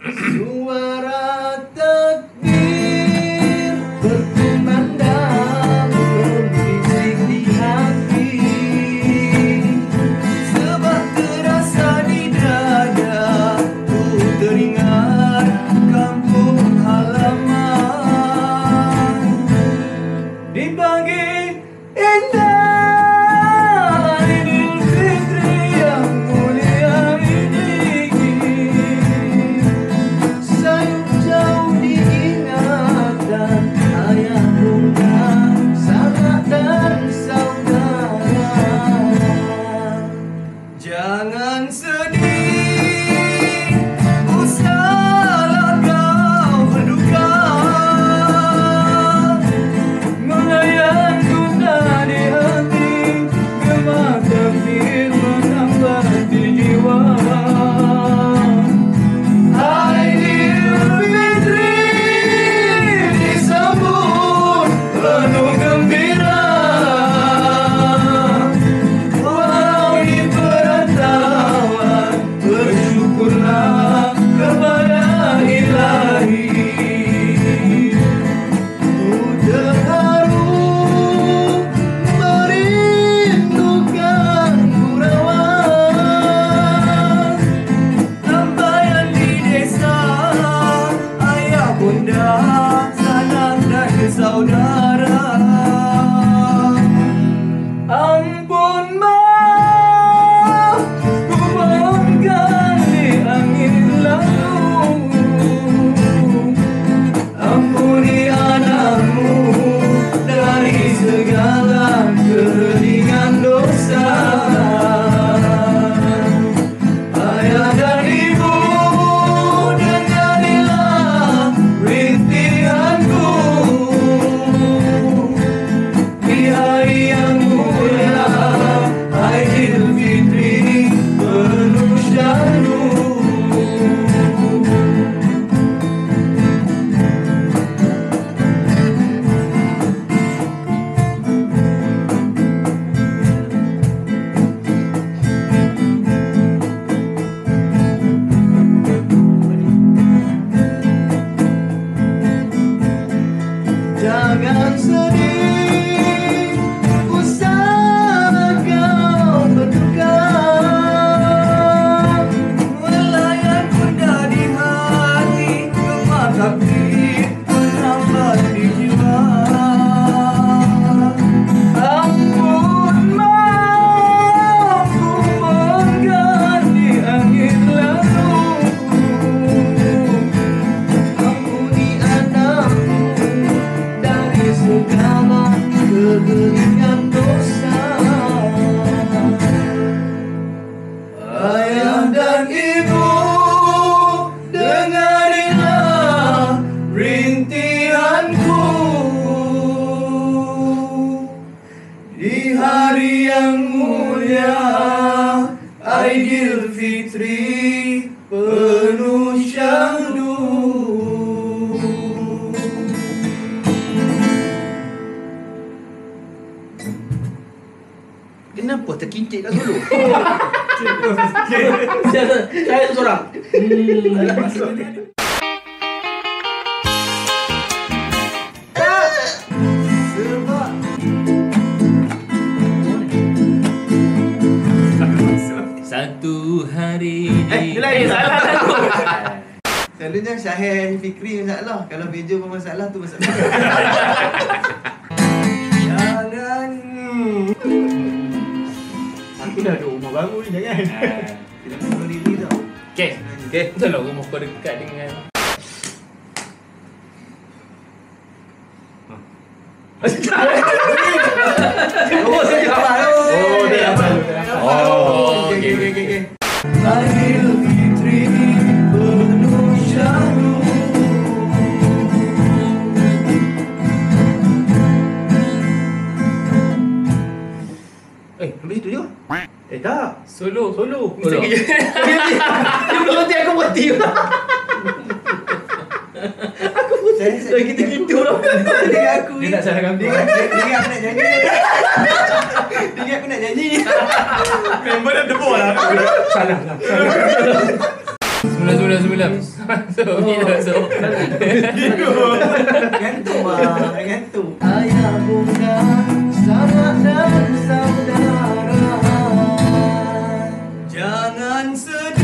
Suara takbir berkumandang berbisik di hati, sebab terasa di dada ku teringat kampung halaman. Di pagi indah Idul Fitri yang mulia ini, sayup jauh diingatan ayah bunda, sanak dan saudara. Jangan sedih, usahlah kau berduka, melayang bunda di hati, gema takdir menambah di jiwa. Idul Fitri disambut penuh gembira, walau di perantauan bersyukurlah kepada Ilahi. Udah haru merindukan Kurawan, rambaian di desa, ayah bunda, sanak dan saudara. Ampun maaf, ku mohonkan di angin lalu, ampuni anakmu dari segala keringan dosa. Ayah dan ibu, dengarilah rintihanku. Di hari yang mulia Idul Fitri penuh syahdu. Jangan sedih, usahlah kau berduka, melayang bunda di hati, gema takdir menambah di jiwa. Ampun maaf, ku mohonkan di angin lalu, ampuni anakmu dari segala kegeringan dosa. Ayah dan ibu, dengarilah rintihanku. Di hari yang mulia Idul Fitri penuh syahdu. Kenapa terkincit kat solo? Saya tu seorang. Sebab Satu hari salah satu. Selalunya Syahir Fikri masalah. Kalau Bejo pun masalah tu masalah. Jangan. Aku dah ada rumah baru ni, jangan. Kita nak diri tau. Okay. Betul lah rumah kau dekat dengan Oh, saya sabar. Oh, dia hafal. Oh, okey. Idul Fitri penuh syahdu. Habis tu dia? Tak. Solo. Dia belum berhenti, aku berhenti. Aku pun kita gitu lah. Dia nak salahkan aku. Dia aku nak nyanyi. Dia aku nak nyanyi. Member dah debol lah. Salah. 9. So, so. Gantung bang, gantung. Ayah bunda, sanak dan saudara, Jangan sedih.